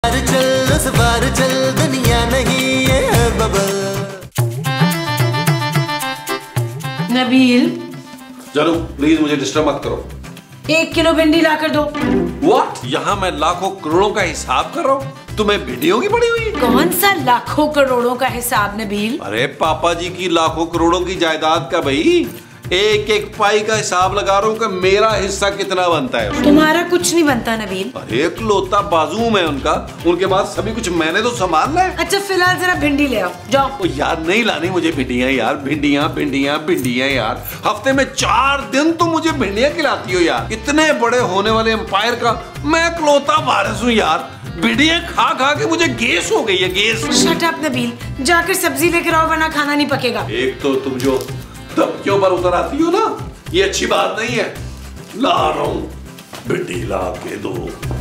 चल उस बार चल, दुनिया नहीं ये है बबल। नबील जानू प्लीज मुझे डिस्टर्ब मत करो। 1 किलो भिंडी ला कर दो। व्हाट? यहाँ मैं लाखों करोड़ों का हिसाब कर रहा हूँ, तुम्हें भिंडियों की पड़ी हुई? कौन सा लाखों करोड़ों का हिसाब नबील? अरे पापा जी की लाखों करोड़ों की जायदाद का भाई एक एक पाई का हिसाब लगा रहा हूँ कि मेरा हिस्सा कितना बनता है। तुम्हारा कुछ नहीं बनता नबील। अरे इकलौता बाजू में उनका, उनके बाद सभी कुछ मैंने तो संभालना है। अच्छा फिलहाल जरा भिंडी ले आओ, जाओ। ओ यार नहीं लानी मुझे भिंडियां यार, भिंडियां भिंडियां भिंडियां यार। हफ्ते में 4 दिन तो मुझे भिंडियां खिलाती हो यार। इतने बड़े होने वाले एम्पायर का मैं इकलौता वारिस हूँ यार। भिंडियां खा खा के मुझे गैस हो गई है, गैस। शट अप नबील, जाकर सब्जी लेकर आओ वरना खाना नहीं पकेगा। एक तो तुम जो धमकियों पर उतर आती हो ना, ये अच्छी बात नहीं है। ला रहा हूं, भिंडी ला के दो।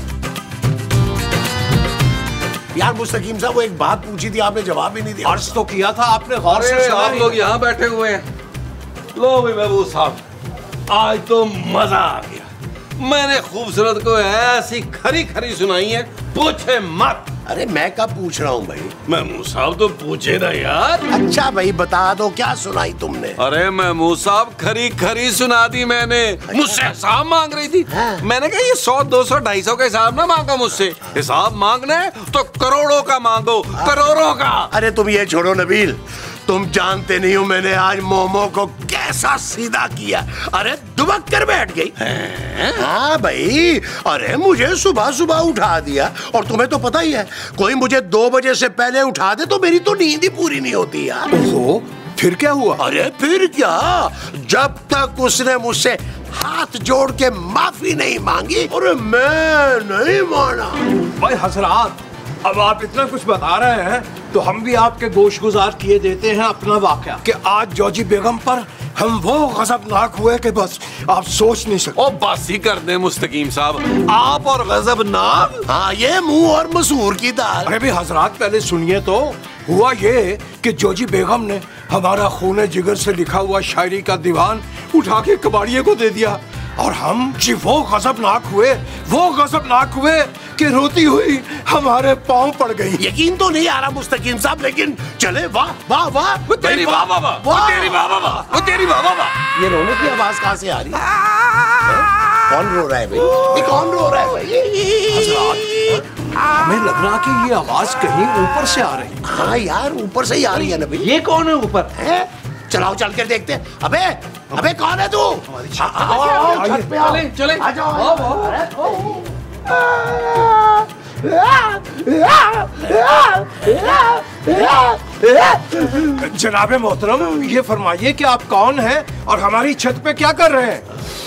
यार मुस्तकीम साहब, वो एक बात पूछी थी, आपने जवाब ही नहीं दिया। अर्ज तो किया था आपने, गौर से सुना आप लोग यहाँ बैठे हुए हैं। लो भाई महबूब साहब, आज तो मजा आ गया। मैंने खूबसूरत को ऐसी खरी खरी सुनाई है, पूछे मत। अरे मैं कब पूछ रहा हूँ भाई? महमूद साहब तो पूछे ना यार। अच्छा भाई बता दो, क्या सुनाई तुमने? अरे महमूद साहब खरी खरी सुना दी मैंने। मुझसे हिसाब मांग रही थी। मैंने कहा ये 100, 200, 250 का हिसाब ना मांगा मुझसे। हिसाब मांगना है तो करोड़ों का मांगो, करोड़ों का। अरे तुम ये छोड़ो नबील, तुम जानते नहीं हो मैंने आज मोमो को कैसा सीधा किया। अरे दुबक कर बैठ गई। हाँ भाई, अरे मुझे सुबह सुबह उठा दिया। और तुम्हें तो पता ही है, कोई मुझे 2 बजे से पहले उठा दे तो मेरी तो नींद ही पूरी नहीं होती यार। ओहो, फिर क्या हुआ? अरे फिर क्या, जब तक उसने मुझसे हाथ जोड़ के माफी नहीं मांगी और मैं नहीं माना। भाई हजरात, अब आप इतना कुछ बता रहे हैं तो हम भी आपके गोशगुजार किए देते हैं अपना वाकया कि आज जॉजी बेगम पर हम वो गजबनाक हुए कि बस आप सोच नहीं सकते। ओ बस ही कर दे मुस्तकीम साहब, आप और गजबनाक। हाँ, ये मुंह और मसूर की दाल। अरे भी हजरात पहले सुनिए तो। हुआ ये कि जॉजी बेगम ने हमारा खूने जिगर से लिखा हुआ शायरी का दीवान उठा के कबाड़िए को दे दिया और हम जी वो गजबनाक हुए कि रोती हुई हमारे पांव पड़ गई। यकीन तो नहीं आ रहा मुस्तकीम साहब, लेकिन चले। वाह वाह वाह, वो तेरी वाह वाह वाह, वो तेरी वाह वाह वाह, वो तेरी वाह वाह वाह। ये रोने की आवाज कहाँ से आ रही है? कौन रो रहा है भाई? ये कौन रो रहा है भाई? हजरात, हमें लग रहा कि ये आवाज कहीं ऊपर से आ रही है। हाँ यार, ऊपर से ही आ रही है ना भाई। ये कौन है ऊपर? है? चलाओ चल कर देखते हैं। अबे कौन है तू? चले आ जाओ। जनाबे मोहतरम, ये फरमाइए कि आप कौन हैं और हमारी छत पे क्या कर रहे हैं?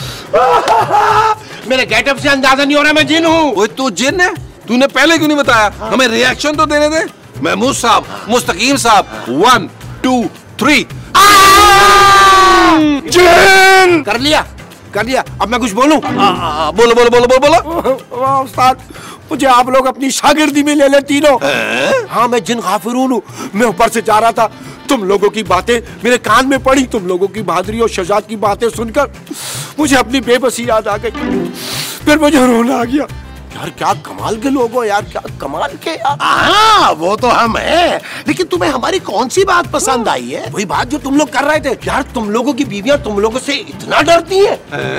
मेरे गेटअप से अंदाजा नहीं हो रहा मैं जिन हूँ। ओए तू जिन है? तूने पहले क्यों नहीं बताया? हमें रिएक्शन तो देने दे। महमूद साहब, मुस्तकीम साहब, 1 2 3। जिन कर लिया। अब मैं कुछ बोलूं? बोलो बोलो बोलो बोलो बोलो। उस्ताद, मुझे आप लोग अपनी शागिर्दी में ले ले तीनों। हाँ, मैं जिन गाफिरून हूँ। मैं ऊपर से जा रहा था, तुम लोगों की बातें मेरे कान में पड़ी। तुम लोगों की बहादुरी और शजात की बातें सुनकर मुझे अपनी बेबसी याद आ गई। फिर मुझे रोना आ गया। यार क्या कमाल के लोग हो यार, क्या कमाल के यार। हाँ वो तो हम हैं, लेकिन तुम्हें हमारी कौन सी बात पसंद आई है? वही बात जो तुम लोग कर रहे थे। यार तुम लोगों की बीवियां तुम लोगों से इतना डरती हैं।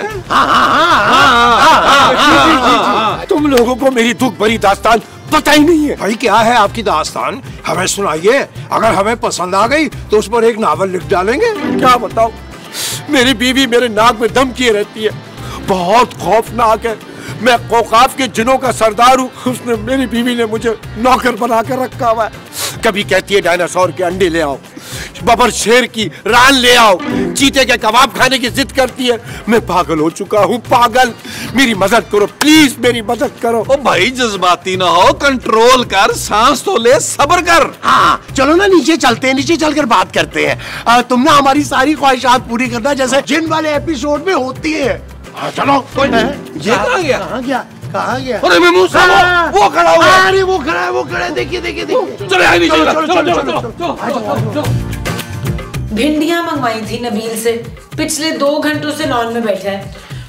तुम लोगों को मेरी दुख भरी दास्तान पता ही नहीं है। भाई क्या है आपकी दास्तान, हमें सुनाइए। अगर हमें पसंद आ गई तो उस पर एक नावल लिख डालेंगे। क्या बताओ, मेरी बीवी मेरे नाक में दम किए रहती है, बहुत खौफनाक है। मैं औकाफ के जिनों का सरदार हूँ। उसने, मेरी बीवी ने मुझे नौकर बना कर रखा हुआ है। कभी कहती है डायनासोर के अंडे ले आओ, बबर शेर की रान ले आओ, चीते के कबाब खाने की जिद करती है। मैं पागल हो चुका हूँ, पागल। मेरी मदद करो प्लीज, मेरी मदद करो। ओ भाई जज्बाती ना हो, कंट्रोल कर, सांस तो ले, सब्र कर। हाँ चलो ना नीचे चलते हैं, नीचे चलकर बात करते हैं। तुम ना हमारी सारी ख्वाहिशात पूरी करना जैसे जिन वाले एपिसोड में होती है। हाँ चलो। कोई ये कहाँ गया? कहाँ गया? अरे महमूद साहब, वो खड़ा हुआ है। अरे वो खड़ा है, देखिए। चलो आइए नीचे, चलो। भिंडियां मंगवाई थी नबील से, पिछले 2 घंटों से लॉन में बैठा है।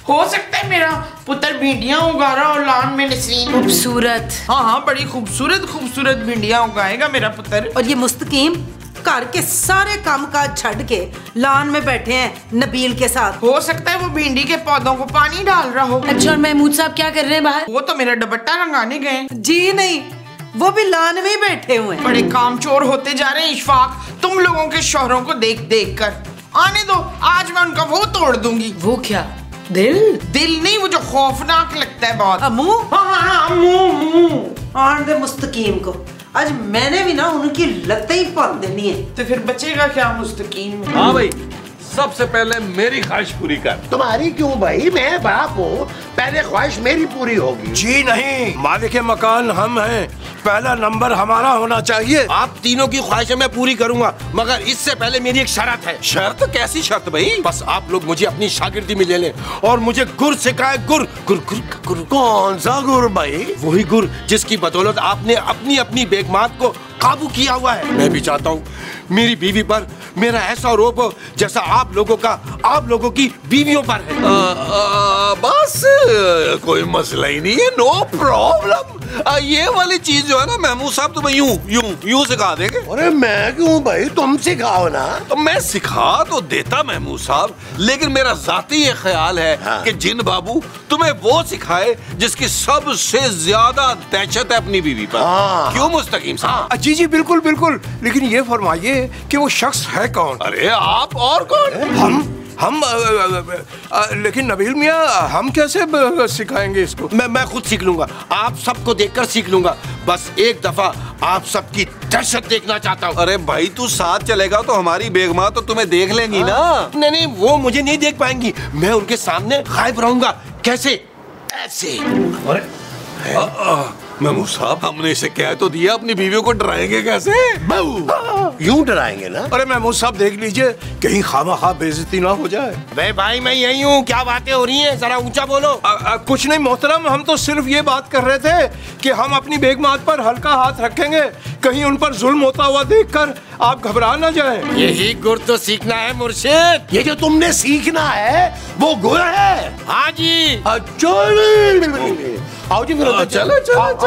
हो सकता है मेरा पुत्र भिंडियां उगा रहा और लान में नसरीन। खूबसूरत। हाँ, बड़ी खूबसूरत खूबसूरत भिंडियां उगाएगा मेरा पुत्र। और ये मुस्तकीम घर के सारे काम काज छड़ के लान में बैठे हैं नबील के साथ। हो सकता है वो भिंडी के पौधों को पानी डाल रहा हो। अच्छा, और महमूद साहब क्या कर रहे हैं बाहर? वो तो मेरा दुपट्टा रंगाने गए। जी नहीं, वो भी लान में ही बैठे हुए हैं। बड़े कामचोर होते जा रहे हैं इशफाक, तुम लोगों के शौहरों को देख देख कर। आने दो, आज मैं उनका वो तोड़ दूंगी। वो क्या? दिल? दिल नहीं, वो जो खौफनाक लगता है बहुत। मुंह? हाँ, मुंह। आन दे मुस्तकीम को, आज मैंने भी ना उनकी लगते ही पढ़ देनी है। तो फिर बचेगा क्या मुस्तकीम में? हाँ भाई, सबसे पहले मेरी ख्वाहिश पूरी कर। तुम्हारी क्यों भाई, मैं बाप हूँ, पहले ख्वाहिश मेरी पूरी होगी। जी नहीं, मालिक मकान हम हैं, पहला नंबर हमारा होना चाहिए। आप तीनों की ख्वाहिशें मैं पूरी करूंगा, मगर इससे पहले मेरी एक शर्त है। शर्त? कैसी शर्त भाई? बस आप लोग मुझे अपनी शागिर्दी में ले लें और मुझे गुर सिखाए। गुर गुर गुर गुर। कौन सा गुर भाई? वही गुर जिसकी बदौलत आपने अपनी अपनी बेगमात को काबू किया हुआ है। मैं भी चाहता हूँ मेरी बीवी पर मेरा ऐसा रोब हो जैसा आप लोगों की बीवियों पर है। बस कोई मसला ही नहीं है, नो प्रॉब्लम। ये वाली चीज जो है ना महमूद साहब, तुम्हें यूं सिखा देंगे। अरे मैं क्यों भाई, तुम सिखाओ ना। तो मैं सिखा तो देता महमूद साहब, लेकिन मेरा जाती ये ख्याल है कि जिन बाबू तुम्हें वो सिखाए जिसकी सबसे ज्यादा दहशत है अपनी बीवी पर। क्यों मुस्तकीम साहब? जी जी बिल्कुल बिल्कुल, लेकिन ये फरमाइए कि वो शख्स है कौन? अरे आप और कौन? हम लेकिन नबील मियाँ, हम कैसे सिखाएंगे इसको? मैं खुद सीख लूंगा, आप सबको देखकर सीख लूंगा। बस एक दफा आप सबकी दहशत देखना चाहता हूँ। अरे भाई, तू साथ चलेगा तो हमारी बेगमा तो तुम्हें देख लेंगी ना। नहीं, वो मुझे नहीं देख पाएंगी, मैं उनके सामने गायब रहूंगा। कैसे? ऐसे। महमूद साहब, हमने इसे कह तो दिया, अपनी बीवियों को डराएंगे कैसे? यूं डराएंगे ना? अरे महमूद साहब देख लीजिए, कहीं खामा बेइज्जती ना हो जाए। भाई मैं यही हूँ, क्या बातें हो रही हैं, जरा ऊंचा बोलो। कुछ नहीं मोहतरम, हम तो सिर्फ ये बात कर रहे थे कि हम अपनी बेगमात पर हल्का हाथ रखेंगे, कहीं उन पर जुल्म होता हुआ देखकर आप घबरा ना जाएं। यही गुर तो सीखना है मुर्शिद। ये जो तुमने सीखना है वो गुर है। हाँ जी। आओ जी, चलो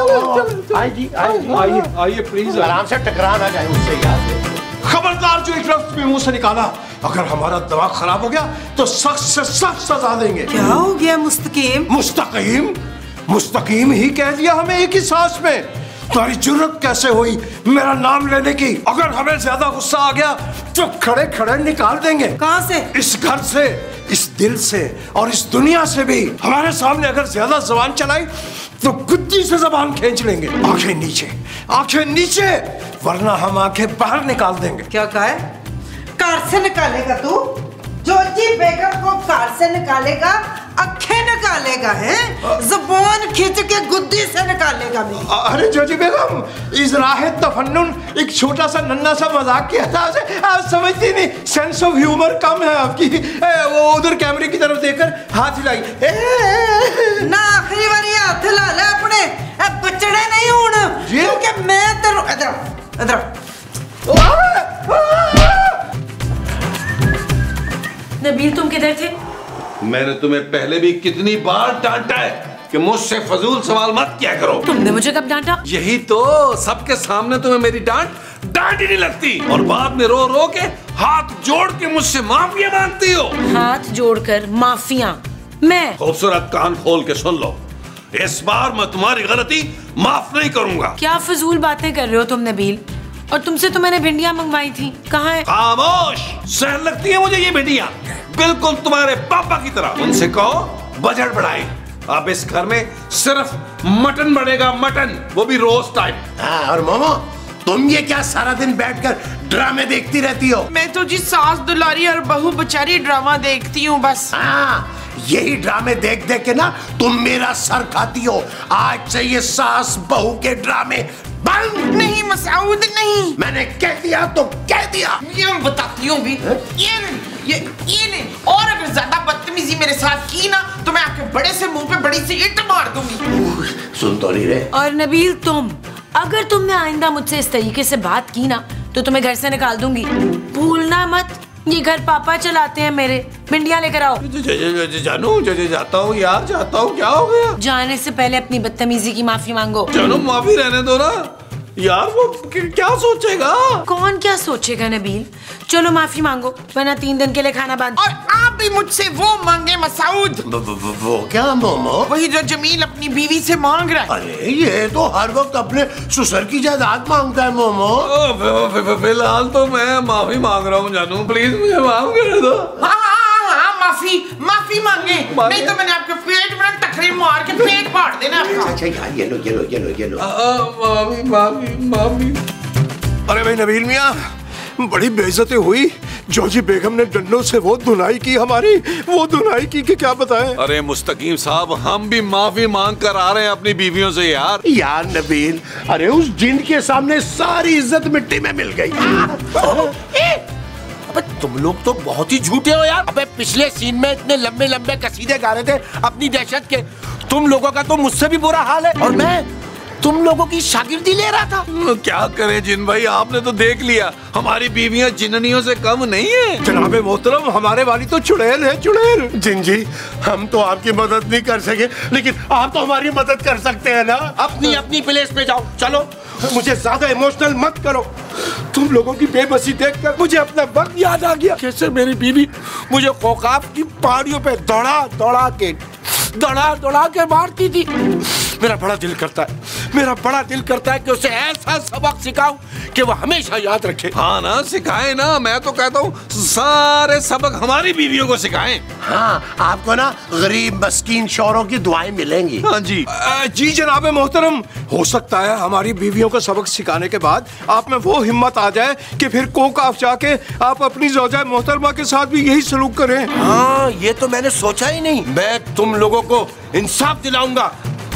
आइए प्लीज, आराम से टकरा ना जाए उससे याद। खबरदार, जो एक लफ्ज भी मुंह से निकाला, अगर हमारा दिमाग खराब हो गया तो सख्त से सख्त सजा देंगे। क्या हो गया मुस्तकीम? मुस्तकीम ही कह दिया हमें एक ही सांस में। तुम्हारी जुर्रत कैसे हुई मेरा नाम लेने की? अगर हमें ज्यादा गुस्सा आ गया तो खड़े खड़े निकाल देंगे। कहाँ से? इस घर से, इस दिल से और इस दुनिया से भी। हमारे सामने अगर ज्यादा जबान चलाई तो गुद्दी से जबान खींच लेंगे। आंखें नीचे, वरना हम आंखें बाहर निकाल देंगे। क्या कहा है? कार से निकालेगा तू? जोजी बेगम को कार से निकालेगा, आंखें निकालेगा है, ज़बान खींच के गुद्दी से निकालेगा मेरी। अरे जोजी बेगम, इस राहे तफन्नुन एक छोटा सा नन्हा सा मजाक किया था, आप समझती नहीं, सेंस ऑफ ह्यूमर कम है आपकी। वो उधर कैमरे की तरफ देखकर हाथ हिलाई ना, आखिरी बार ये हाथ हिला ले अपने, बचड़े नहीं होना, क्योंकि मैं तेरे इधर नबील, तुम किधर थे? मैंने तुम्हें पहले भी कितनी बार डांटा है कि मुझसे फजूल सवाल मत किया करो। तुमने मुझे कब डांटा? यही तो, सबके सामने तुम्हें मेरी डांट ही नहीं लगती और बाद में रो रो के हाथ जोड़ के मुझसे माफिया मांगती हो। हाथ जोड़कर माफिया? मैं? खूबसूरत कान खोल के सुन लो, इस बार मैं तुम्हारी गलती माफ नहीं करूंगा। क्या फजूल बातें कर रहे हो तुम नबील? और तुमसे तो मैंने भिंडियां मंगवाई थी, कहाँ है? खामोश, सहन लगती है मुझे ये भिंडियां, बिल्कुल तुम्हारे पापा की तरह। उनसे कहो बजट बढ़ाए, अब इस घर में सिर्फ मटन बढ़ेगा, मटन, वो भी रोज टाइम। और मोमो, तुम ये क्या सारा दिन बैठकर ड्रामे देखती रहती हो? मैं तो जी सास दुलारी और बहू बेचारी ड्रामा देखती हूँ बस। यही ड्रामे देख देख के ना तुम मेरा सर खाती हो। आज से ये सास बहू के ड्रामे बंद। नहीं मसऊद, नहीं, मैंने कह दिया तो कह दिया। ये मैं बताती हूँ भी। ये नहीं, और अगर ज्यादा बदतमीजी मेरे साथ की ना तो मैं आपके बड़े से मुंह पे बड़ी सी ईंट मार दूंगी। सुन तो नहीं रहे? और नबील, अगर तुमने आइंदा मुझसे इस तरीके से बात की ना तो तुम्हें घर से निकाल दूंगी। भूलना मत, ये घर पापा चलाते हैं मेरे। भिंडियाँ लेकर आओ। जानू जाता हूँ यार, जाता हूँ। क्या हो गया? जाने से पहले अपनी बदतमीजी की माफी मांगो। जानू माफी रहने दो ना यार, वो क्या सोचेगा? कौन क्या सोचेगा नबील? चलो माफी मांगो वरना 3 दिन के लिए खाना बंद। और आप भी मुझसे वो मांगे मसूद। वो क्या मोमो? वही जो जमील अपनी बीवी से मांग रहा है। अरे ये तो हर वक्त अपने ससुर की जायदाद मांगता है मोमो। फिलहाल तो मैं माफी मांग रहा हूँ जानू, प्लीज मुझे माफ कर दो। हाँ, माफी मांगे, नहीं तो मैंने आपके पेट में टकरे मार के पेट फाड़ देना आपका। अच्छा यार, ये लो। माफी। अरे भाई नबील मियाँ, बड़ी बेइज्जती हुई। जॉर्जी बेगम ने डंडों से वो धुनाई की हमारी, वो धुनाई की कि क्या बताएं। अरे मुस्तकीम साहब, हम भी माफी मांग कर आ रहे हैं अपनी बीवियों से यार। यार नबील, अरे उस जिन के सामने सारी इज्जत मिट्टी में मिल गई। अबे तुम लोग तो बहुत ही झूठे हो यार। अबे पिछले सीन में इतने लंबे लंबे कसीदे गा रहे थे अपनी दहशत के। तुम लोगों का तो मुझसे भी बुरा हाल है, और मैं तुम लोगों की शागिर्दी ले रहा था। क्या करें जिन भाई, आपने तो देख लिया हमारी बीवियां जिन्नियों से कम नहीं है। जनाबे मोहतरम, हमारे वाली तो चुड़ैल है, चुड़ैल। जिन जी, हम तो आपकी मदद नहीं कर सके, लेकिन आप तो हमारी मदद कर सकते हैं ना। अपनी अपनी प्लेस पे जाओ, चलो। मुझे ज्यादा इमोशनल मत करो। तुम लोगों की बेबसी देखकर मुझे अपना वक्त याद आ गया, कैसे मेरी बीवी मुझे खोकाफ की पहाड़ियों पे दौड़ा दौड़ा के मारती थी। मेरा बड़ा दिल करता है कि उसे ऐसा सबक सिखाऊं कि वो हमेशा याद रखे। हाँ ना, सिखाए ना। मैं तो कहता हूँ सारे सबक हमारी बीवियों को सिखाएं। हाँ, आपको ना गरीब मस्कीन शौरों की दुआएं मिलेंगी। हाँ जी। जी जनाबे मोहतरम, हो सकता है हमारी बीवियों को सबक सिखाने के बाद आप में वो हिम्मत आ जाए कि फिर कोकाफ जाके आप अपनी ज़ौजा मोहतरमा के साथ भी यही सलूक करें। हाँ, ये तो मैंने सोचा ही नहीं। मैं तुम लोगों को इंसाफ दिलाऊंगा।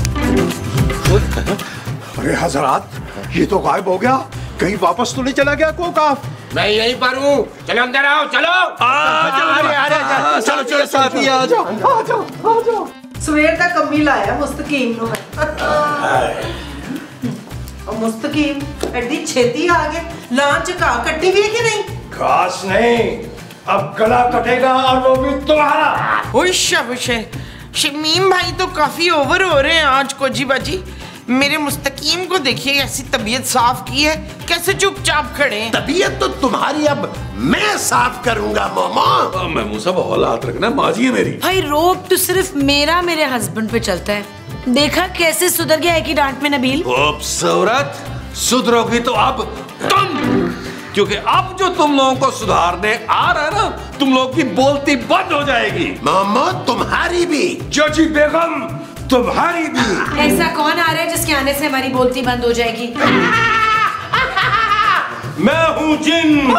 अरे हजरात, ये तो गायब हो गया, कहीं वापस तो नहीं चला गया कोकाफ? मैं यहीं पर हूँ, चलो अंदर आओ, चलो। चलो साथी आ जाओ। सवेर तक कमी लाया मुस्तकीम नु और मुस्तकीम एडी छेती आ गए। लांच का कट्टी भी है कि नहीं? खास नहीं, अब गला कटेगा और वो भी तुम्हारा। शमीम भाई तो काफी ओवर हो रहे हैं आज को जी बाजी। मेरे मुस्तकीम को देखिए, ऐसी तबीयत साफ की है, कैसे चुपचाप खड़े हैं। तबीयत तो तुम्हारी अब मैं साफ करूंगा मोमो। मैं मुंह सब हाथ रखना, माजी है मेरी। भाई रोब तो सिर्फ मेरे हस्बैंड पे चलता है। देखा कैसे सुधर गया एक ही डांट में नबील। खूबसूरत, सुधरोगी तो अब तुम, क्योंकि अब जो तुम लोगों को सुधारने आ रहा है ना, तुम लोग की बोलती बंद हो जाएगी। मोमो तुम्हारी भी। जॉर्जी बेगम तुम्हारी भी। ऐसा कौन आ रहा है जिसके आने से हमारी बोलती बंद हो जाएगी? मैं हूँ जिन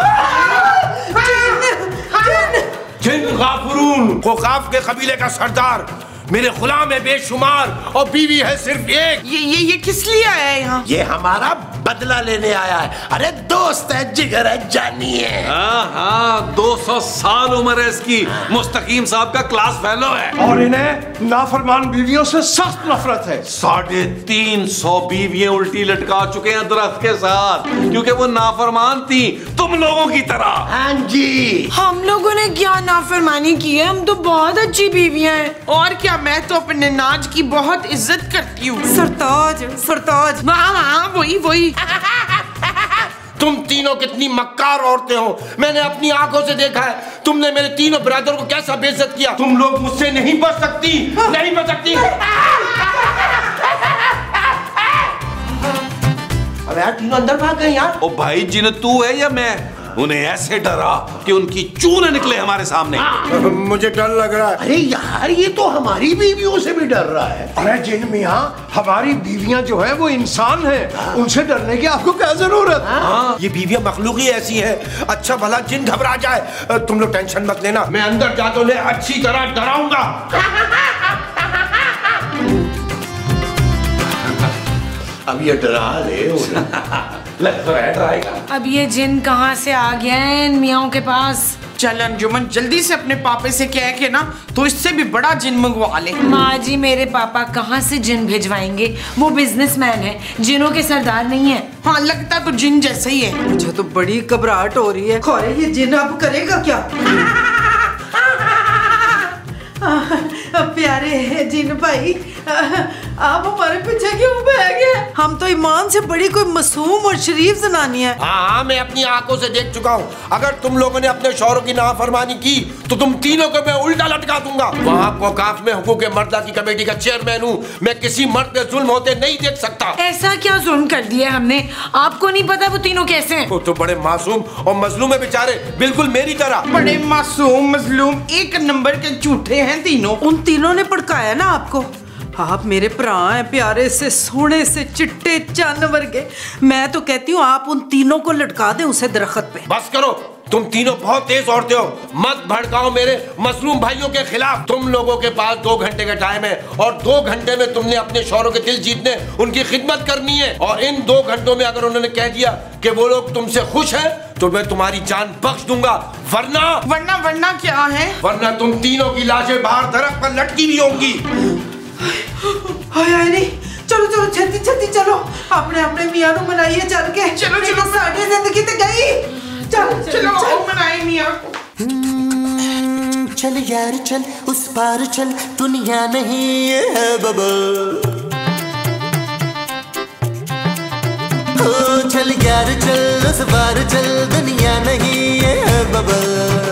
गाफुरून, कोकाफ के कबीले का सरदार। मेरे गुलाम है बेशुमार और बीवी है सिर्फ एक। ये किस लिए आया है यहाँ? ये हमारा बदला लेने आया है। अरे दोस्त है, जिगर है, जानी है। हाँ, 200 साल उम्र है इसकी। मुस्तकीम साहब का क्लास फेलो है और इन्हें नाफरमान बीवियों से सख्त नफरत है। 350 बीवियां उल्टी लटका चुके हैं दरख्त के साथ, क्योंकि वो नाफरमान थी तुम लोगों की तरह। हाँ जी। हम लोगों ने क्या नाफरमानी की है? हम तो बहुत अच्छी बीवियां हैं। और क्या, मैं तो अपने नाज की बहुत इज्जत करती हूँ। सरताज। हाँ, वही। तुम तीनों कितनी मक्कार औरतें हो, मैंने अपनी आंखों से देखा है। तुमने मेरे तीनों ब्रदर को कैसा बेइज्जत किया। तुम लोग मुझसे नहीं बच सकती, नहीं बच सकती। अबे यार, तीनों अंदर भाग गए यार। ओ भाई, जिन तू है या मैं, उन्हें ऐसे डरा कि उनकी चूने निकले हमारे सामने। मुझे डर लग रहा है। अरे यार, ये तो हमारी बीवियों से भी डर रहा है। अरे जिन मियाँ, हमारी बीवियां जो है वो इंसान हैं, उनसे डरने की आपको क्या जरूरत? हाँ, ये बीवियां मखलूक ही ऐसी हैं। अच्छा भला जिन घबरा जाए। तुम लोग टेंशन मत लेना, मैं अंदर जाकर उन्हें अच्छी तरह डराऊंगा। अब ये डरा ले लग तो है डराएगा। अब ये जिन कहाँ से आ गया है इन मियाओं के पास? चल अंजुमन, जल्दी से अपने पापे से कह के ना तो इससे भी बड़ा जिन मंगवा ले। माँ जी, मेरे पापा कहाँ से जिन भिजवाएंगे? वो बिजनेसमैन है, जिनों के सरदार नहीं है। हाँ, लगता तो जिन जैसे ही है। मुझे तो बड़ी घबराहट हो रही है। खोरे ये जिन अब करेगा क्या? प्यारे जिन भाई, आप हमारे पीछे क्यों बैठ गए? हम तो ईमान से बड़ी कोई मासूम और शरीफ जनानी है। हाँ, मैं अपनी आंखों से देख चुका हूँ। अगर तुम लोगों ने अपने शौहरों की नाफरमानी की तो तुम तीनों को मैं उल्टा लटका दूंगा। वहाँ कोकाफ में हुकूक मर्दा की कमेटी का चेयरमैन हूँ। मैं किसी मर्द पे जुल्म होते नहीं देख सकता। ऐसा क्या जुल्म कर दिया हमने? आपको नहीं पता वो तीनों कैसे हैं? वो तो बड़े मासूम और मजलूम है बेचारे, बिल्कुल मेरी तरह। बड़े मासूम मजलूम एक नंबर के झूठे हैं तीनों। उन तीनों ने भड़काया ना आपको। आप मेरे भरा हैं, प्यारे से सोने से चिट्टे चन्न वर्गे। मैं तो कहती हूँ आप उन तीनों को लटका दें उसे दरख्त पे। बस करो, तुम तीनों बहुत तेज औरतें हो। मत भड़काओ मेरे मजलूम भाइयों के खिलाफ। तुम लोगों के पास 2 घंटे का टाइम है और 2 घंटे में तुमने अपने शौहरों के दिल जीतने, उनकी खिदमत करनी है। और इन 2 घंटों में अगर उन्होंने कह दिया कि वो लोग तुमसे खुश हैं तो मैं तुम्हारी जान बख्श दूंगा, वरना क्या है? वरना तुम तीनों की लाशें बाहर दरख्त पर लटकी भी होंगी। हाय नहीं, चलो चलो छत्ती छत्ती चलो, अपने अपने मियां को मनाइए चल के। चलो चलो, साड़ी जिंदगी तो गई। चलो चलो मनाए मियां। चल यार चल, उस पार चल, दुनिया नहीं है बबल। ओ चल यार चल, उस पार चल, दुनिया नहीं है बबल।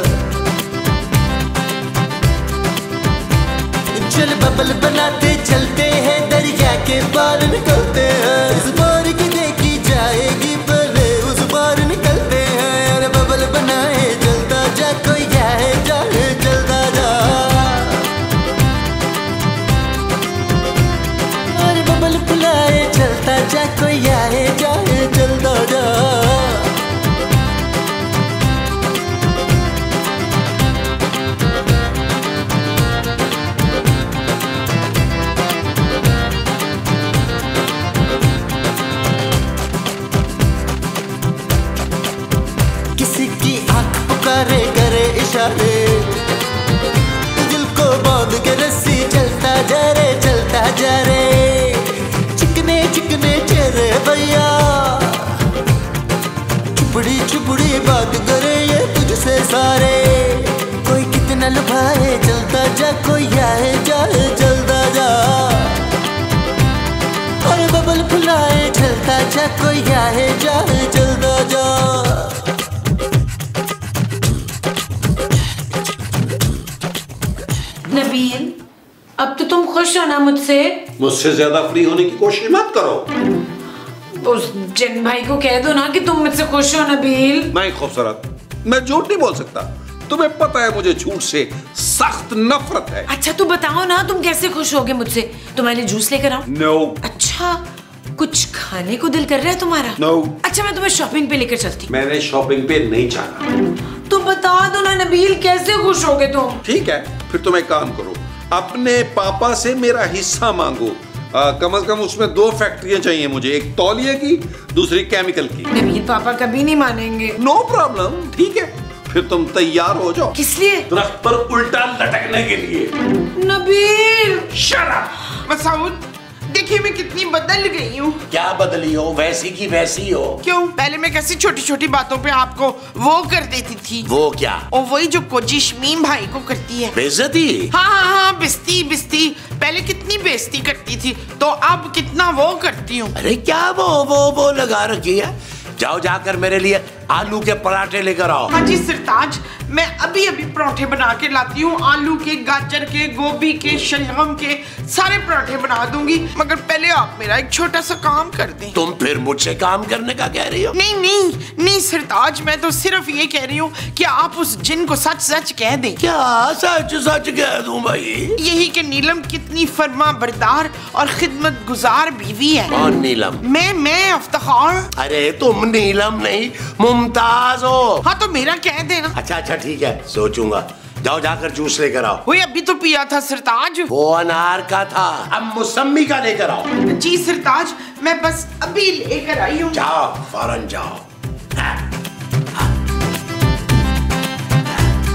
चल बबल बनाते चलते हैं, दरिया के पार निकलते हैं। इस बार की देखी जाएगी पहले उस पार निकलते हैं। अरे बबल बनाए चलता जा, कोई आए जाए चलता जा। अरे बबल बुलाए चलता जा, कोई आए जाए चलता जा। करे इशारे, दिल को बांध के रस्सी चलता जा रे, चलता जा रे। चिकने चिकने चेहरे भैया, चुपड़ी चुपड़ी बात करे ये तुझसे सारे। कोई कितना लुभाए चलता जा, कोई आए जाए चलता जा। और बबल फुलाए चलता जा, कोई आए जाए चलता जा। नबील, अब तो तुम खुश हो ना मुझसे? मुझसे ज्यादा फ्री होने की कोशिश मत करो। उस जिन भाई को कह दो ना कि तुम मुझसे खुश हो नबील। नहीं खूबसूरत, मैं झूठ नहीं बोल सकता। तुम्हें पता है मुझे झूठ से सख्त नफरत है। अच्छा तो बताओ ना, तुम कैसे खुश होगे मुझसे? तुम्हारे लिए जूस लेकर आओ? नो। अच्छा, कुछ खाने को दिल कर रहा है तुम्हारा? नो। अच्छा, मैं तुम्हें शॉपिंग पे लेकर चलती। मैंने शॉपिंग पे नहीं जाना। तो बता दो ना नबील, कैसे खुश होगे तुम? ठीक है, फिर तुम एक काम करो, अपने पापा से मेरा हिस्सा मांगो। कम से कम उसमें 2 फैक्ट्रियां चाहिए मुझे, एक तौलिए की, दूसरी केमिकल की। नबील, पापा कभी नहीं मानेंगे। नो प्रॉब्लम, ठीक है, फिर तुम तैयार हो जाओ। किस लिए? दरख्त पर उल्टा लटकने के लिए। Nabeel shut up. मसूद, देखिए मैं कितनी बदल गई हूँ। क्या बदली हो? वैसी की वैसी हो। क्यों? पहले मैं कैसी छोटी छोटी बातों पे आपको वो कर देती थी। वो क्या? और वही जो कोजी शमीम भाई को करती है, बेइज्जती। हाँ, बिस्ती। पहले कितनी बेइज्जती करती थी, तो अब कितना वो करती हूँ। अरे क्या वो लगा रखी है? जाओ जाकर मेरे लिए आलू के पराठे लेकर आओ। हाँ जी सरताज, मैं अभी पराठे बना के लाती हूँ। आलू के, गाजर के, गोभी के, शलगम के सारे पराठे बना दूंगी। मगर पहले आप मेरा एक छोटा सा काम कर दें। तुम फिर मुझसे काम करने का कह रही हो? नहीं सरताज, मैं तो सिर्फ ये कह रही हूँ कि आप उस जिन को सच सच कह दें। क्या सच कह दूं भाई? यही कि नीलम कितनी फर्मा बरदार और खिदमत गुजार बीवी है। कौन नीलम? मैं इफ्तिखार। अरे तुम नीलम नहीं मुमताज हो। हाँ तो मेरा कह देना। अच्छा ठीक है, सोचूंगा। जाओ जाकर जूस लेकर आओ। वो अभी तो पिया था सरताज। वो अनार का था, अब मौसमी का लेकर आओ। जी सरताज, मैं बस अभी लेकर आई हूँ। जाओ, फौरन जाओ।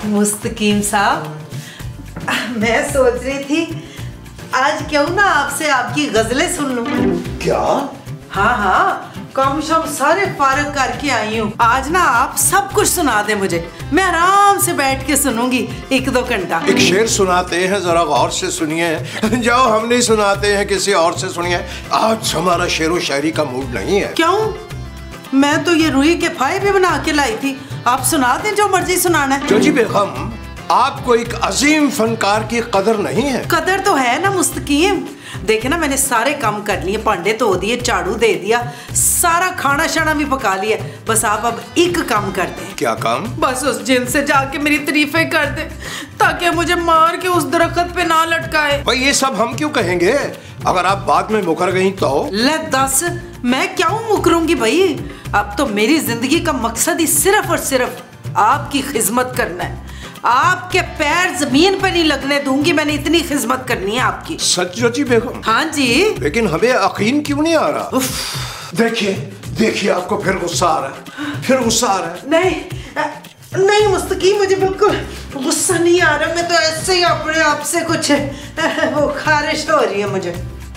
मुस्तकीम साहब, मैं सोच रही थी आज क्यों ना आपसे आपकी गजलें सुन लूं। क्या? हाँ हाँ, कम शम सारे फारग करके आई हूँ। आज ना आप सब कुछ सुना दे मुझे, मैं आराम से बैठ के सुनूंगी 1-2 घंटा। एक शेर सुनाते हैं, जरा गौर से सुनिए। जाओ, हम नहीं सुनाते हैं, किसी और से सुनिए। आज हमारा शेरो शायरी का मूड नहीं है। क्यों? मैं तो ये रुई के फाये भी बना के लाई थी, आप सुना दें जो मर्जी सुनाना है। जोजी बेगम, आपको एक अजीम फनकार की कदर नहीं है। कदर तो है ना मुस्तकीम। देखे ना, मैंने सारे काम कर लिए, भांडे धो दिए, झाड़ू दे दिया, सारा खाना शाना भी पका लिया। बस आप अब एक काम कर दें। क्या काम? बस उस जिन से जाके मेरी तारीफें कर दे, ताकि मुझे मार के उस दरख्त पे ना लटकाए। भाई ये सब हम क्यों कहेंगे? अगर आप बाद में मुकर गई तो? ले दस, मैं क्यों मुकरूंगी भाई? अब तो मेरी जिंदगी का मकसद ही सिर्फ और सिर्फ आपकी खिदमत करना है। आपके पैर जमीन पर नहीं लगने दूंगी, मैंने इतनी खिदमत करनी है आपकी। सच जोजी बेगम? हाँ जी। लेकिन हमें यकीन क्यों नहीं आ रहा? देखिए देखिए, आपको फिर गुस्सा आ रहा है, फिर गुस्सा आ रहा है। नहीं नहीं मुस्तकीम, मुझे बिल्कुल गुस्सा नहीं आ रहा, मैं तो ऐसे ही अपने आप से कुछ वो खारिश हो रही है मुझे।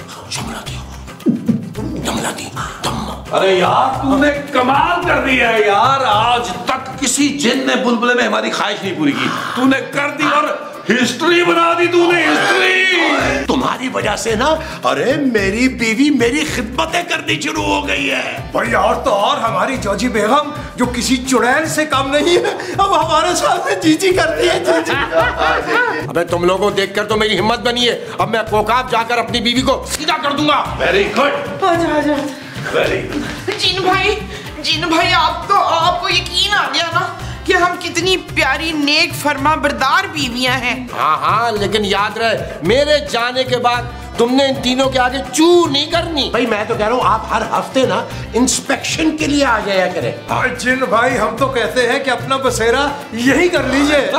अरे यार, तूने कमाल कर दिया है यार। आज तक किसी जिन ने बुलबुले में हमारी ख्वाहिश नहीं पूरी की, तूने कर दी और हिस्ट्री बना दी तूने, हिस्ट्री। तुम्हारी वजह से ना, अरे मेरी बीवी मेरी खिदमतें करनी शुरू हो गई है। भाई और तो और हमारी जोजी बेगम, जो किसी चुड़ैल से कम नहीं है, अब हमारे साथ में जीजी करती है। जीजी। अबे तुम लोगों को देखकर तो मेरी हिम्मत बनी है, अब मैं कोकाब जाकर अपनी बीवी को सीधा कर दूंगा। वेरी गुड, आजा आजा। Very good. जिन भाई आपको यकीन आ गया ना कि हम कितनी प्यारी नेक फरमा बरदार बीवियां हैं। हाँ हाँ, लेकिन याद रहे, मेरे जाने के बाद तुमने इन तीनों के आगे चू नहीं करनी। भाई मैं तो कह रहा हूँ आप हर हफ्ते ना इंस्पेक्शन के लिए आ जाया करें। जिन भाई, हम तो कहते हैं कि अपना बसेरा यही कर लीजिए।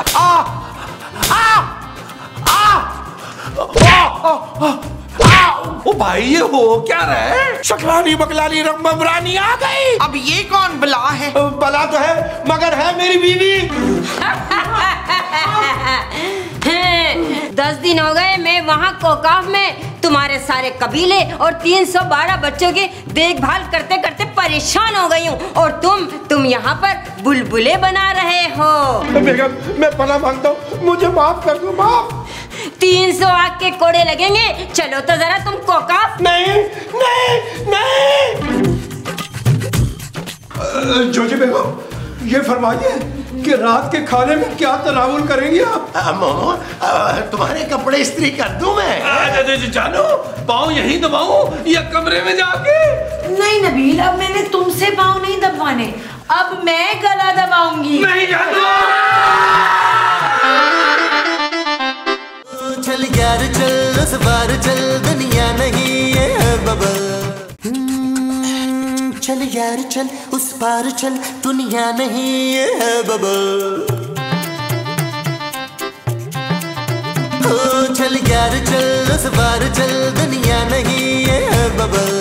ओ भाई, ये हो क्या रहा है? शकलानी बकलानी रंगमरानी आ गई। अब ये कौन बला है? बला तो है, मगर है मेरी बीवी। 10 दिन हो गए मैं वहाँ कोकाफ में तुम्हारे सारे कबीले और 312 बच्चों की देखभाल करते करते परेशान हो गई हूँ, और तुम यहाँ पर बुलबुले बना रहे हो। बेगम, मैं पनाह मांगता हूँ, मुझे माफ कर दो, माफ। 300 आग के कोड़े लगेंगे, चलो तो जरा तुम कोकाफ। नहीं नहीं नहीं। जोजी बेगम, ये फरमाइए कि रात के खाने में क्या तनावुल करेंगी आप? मोमो, तुम्हारे कपड़े इस्त्री कर दूं मैं? जानो, पाँव यहीं दबाऊं या कमरे में जाके? नहीं नबील, अब मैंने तुमसे पाँव नहीं दबाने, अब मैं गला दबाऊंगी। नहीं जानो। चल यार चल, उस बार चल, दुनिया नहीं है बबल। चल यार चल, उस पार चल, दुनिया नहीं है बबल। ओ चल यार चल, उस पार चल, दुनिया नहीं है बबल।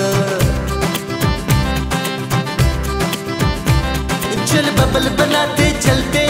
चल बबल बनाते चलते